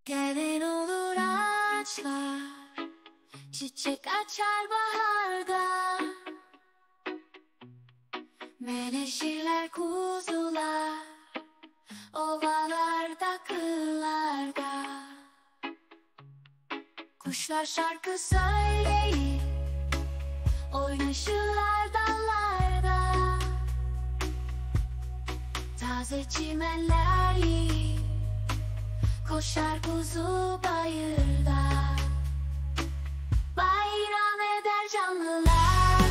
Gelen olur ağaçlar, çiçek açar baharda. Menekşeler, kuzular, ovalarda, kırlarda. Kuşlar şarkı söyleyip oynaşırlar dallarda. Taze çimenler yiyip koşar kuzu bayırda. Bayram eder canlılar,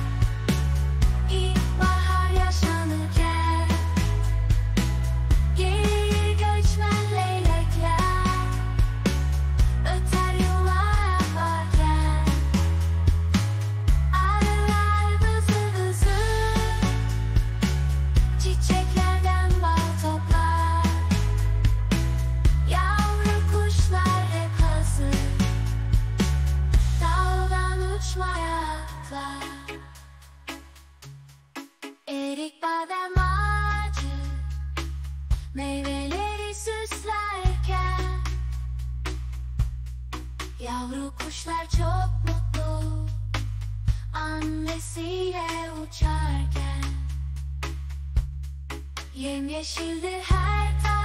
ilkbahar yaşanırken. Gelir göçmen leylekler, öter yuva yaparken. Arılar vızır vızır, çiçeklerden bal toplar. Yavru kuşlar hep hazır, daldan uçmaya atlar. Erik badem ağacı meyveleri süslerken. Yavru kuşlar çok mutlu annesiyle uçarken. Yemyeşildir her taraf,